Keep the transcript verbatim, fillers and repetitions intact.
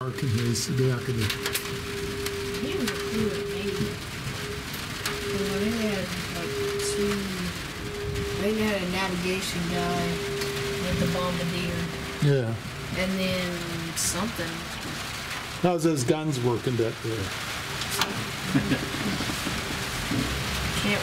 parking race back in the. He was a crew at Navy. And when they had like two, they had a navigation guy with the bombardier. Yeah. And then something. How's those guns working back there?